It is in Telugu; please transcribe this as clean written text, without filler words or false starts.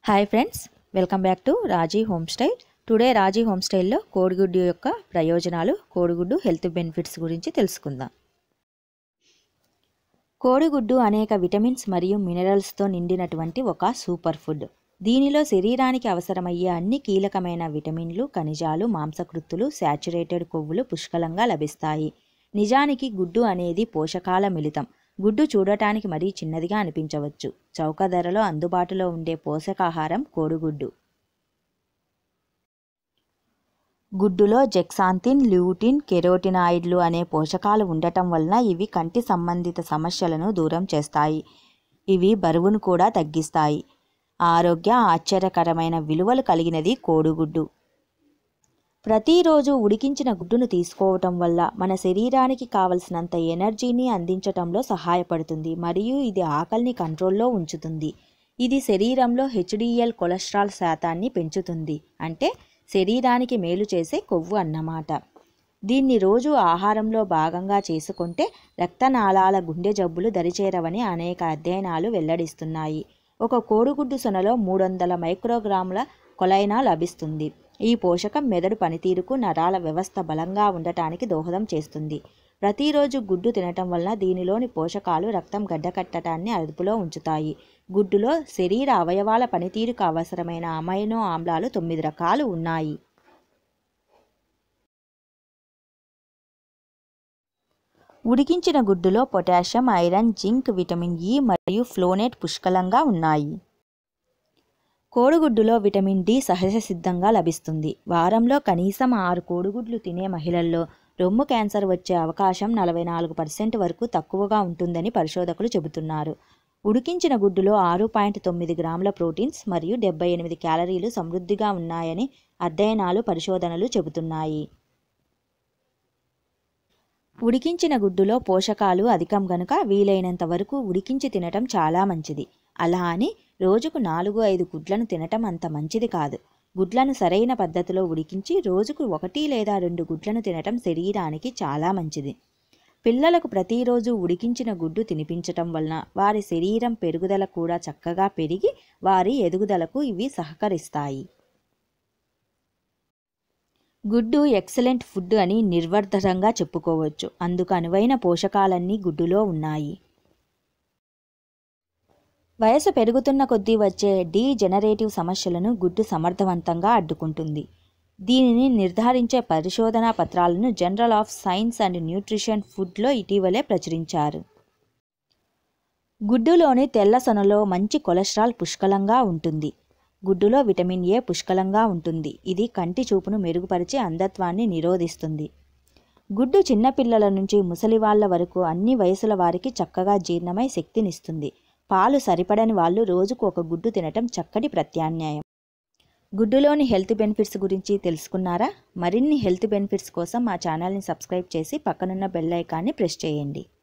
Hi friends, welcome back to Raji home style. Today Raji home స్టైల్లో కోడిగుడ్డు యొక్క ప్రయోజనాలు, కోడిగుడ్డు హెల్త్ బెనిఫిట్స్ గురించి తెలుసుకుందాం. కోడిగుడ్డు అనేక విటమిన్స్ మరియు మినరల్స్తో నిండినటువంటి ఒక సూపర్ ఫుడ్. దీనిలో శరీరానికి అవసరమయ్యే అన్ని కీలకమైన విటమిన్లు, ఖనిజాలు, మాంసకృత్తులు, శాచురేటెడ్ కొవ్వులు పుష్కలంగా లభిస్తాయి. నిజానికి గుడ్డు అనేది పోషకాల మిళితం. గుడ్డు చూడటానికి మరీ చిన్నదిగా అనిపించవచ్చు. చౌక ధరలో అందుబాటులో ఉండే పోషకాహారం కోడిగుడ్డు. గుడ్డులో జెక్సాంతిన్, ల్యూటిన్, కెరోటినాయిడ్లు అనే పోషకాలు ఉండటం వలన ఇవి కంటి సంబంధిత సమస్యలను దూరం చేస్తాయి. ఇవి బరువును కూడా తగ్గిస్తాయి. ఆశ్చర్యకరమైన విలువలు కలిగినది కోడిగుడ్డు. ప్రతిరోజు ఉడికించిన గుడ్డును తీసుకోవటం వల్ల మన శరీరానికి కావలసినంత ఎనర్జీని అందించటంలో సహాయపడుతుంది మరియు ఇది ఆకలిని కంట్రోల్లో ఉంచుతుంది. ఇది శరీరంలో HDL కొలెస్ట్రాల్ శాతాన్ని పెంచుతుంది, అంటే శరీరానికి మేలు చేసే కొవ్వు అన్నమాట. దీన్ని రోజు ఆహారంలో భాగంగా చేసుకుంటే రక్తనాళాల, గుండె జబ్బులు దరిచేరవని అనేక అధ్యయనాలు వెల్లడిస్తున్నాయి. ఒక కోడిగుడ్డు సొనలో 300 మైక్రోగ్రాముల కొలైనా లభిస్తుంది. ఈ పోషకం మెదడు పనితీరుకు, నరాల వ్యవస్థ బలంగా ఉండటానికి దోహదం చేస్తుంది. ప్రతిరోజు గుడ్డు తినటం వలన దీనిలోని పోషకాలు రక్తం గడ్డకట్టడాన్ని అదుపులో ఉంచుతాయి. గుడ్డులో శరీర అవయవాల పనితీరుకు అవసరమైన అమైనో ఆమ్లాలు 9 రకాలు ఉన్నాయి. ఉడికించిన గుడ్డులో potassium, iron, zinc, vitamin E మరియు ఫ్లోనేట్ పుష్కలంగా ఉన్నాయి. కోడిగుడ్డులో విటమిన్ D సహజసిద్ధంగా లభిస్తుంది. వారంలో కనీసం 6 కోడిగుడ్లు తినే మహిళల్లో రొమ్ము క్యాన్సర్ వచ్చే అవకాశం 44% వరకు తక్కువగా ఉంటుందని పరిశోధకులు చెబుతున్నారు. ఉడికించిన గుడ్డులో 6.9 గ్రాముల ప్రోటీన్స్ మరియు 78 క్యాలరీలు సమృద్ధిగా ఉన్నాయని అధ్యయనాలు, పరిశోధనలు చెబుతున్నాయి. ఉడికించిన గుడ్డులో పోషకాలు అధికం గనుక వీలైనంత వరకు ఉడికించి తినటం చాలా మంచిది. అలా అని రోజుకు 4-5 గుడ్లను తినటం అంత మంచిది కాదు. గుడ్లను సరైన పద్ధతిలో ఉడికించి రోజుకు 1 లేదా 2 గుడ్లను తినటం శరీరానికి చాలా మంచిది. పిల్లలకు ప్రతిరోజు ఉడికించిన గుడ్డు తినిపించటం వలన వారి శరీరం పెరుగుదల కూడా చక్కగా పెరిగి వారి ఎదుగుదలకు ఇవి సహకరిస్తాయి. గుడ్డు ఎక్సలెంట్ ఫుడ్ అని నిర్వర్థంగా చెప్పుకోవచ్చు. అందుకు అనువైన పోషకాలన్నీ గుడ్డులో ఉన్నాయి. వయసు పెరుగుతున్న కొద్దీ వచ్చే డీజెనరేటివ్ సమస్యలను గుడ్డు సమర్థవంతంగా అడ్డుకుంటుంది. దీనిని నిర్ధారించే పరిశోధనా పత్రాలను journal of science and nutrition ఫుడ్లో ఇటీవలే ప్రచురించారు. గుడ్డులోని తెల్ల సొనలో మంచి కొలెస్ట్రాల్ పుష్కలంగా ఉంటుంది. గుడ్డులో విటమిన్ A పుష్కలంగా ఉంటుంది. ఇది కంటి చూపును మెరుగుపరిచి అంధత్వాన్ని నిరోధిస్తుంది. గుడ్డు చిన్నపిల్లల నుంచి ముసలివాళ్ల వరకు అన్ని వయసుల వారికి చక్కగా జీర్ణమై శక్తినిస్తుంది. పాలు సరిపడని వాళ్ళు రోజుకు 1 గుడ్డు తినటం చక్కటి ప్రత్యామ్నాయం. గుడ్డులోని హెల్త్ బెనిఫిట్స్ గురించి తెలుసుకున్నారా? మరిన్ని హెల్త్ బెనిఫిట్స్ కోసం మా ఛానల్ని సబ్స్క్రైబ్ చేసి పక్కనున్న బెల్ ఐకాన్ని ప్రెస్ చేయండి.